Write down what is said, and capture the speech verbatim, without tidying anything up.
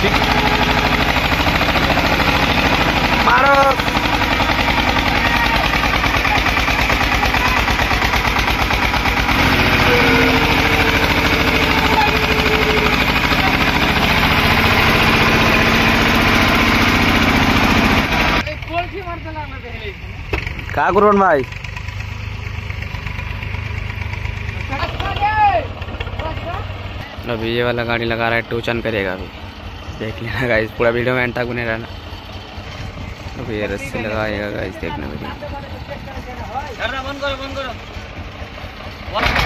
मारो क्या करो भाई। अभी ये वाला गाड़ी लगा रहा है, टूचन करेगा अभी, देख लेना गाइस, पूरा वीडियो में एंड तक बने रहना। अभी ये रस्सी लगाएगा गाइस, देखना वीडियो।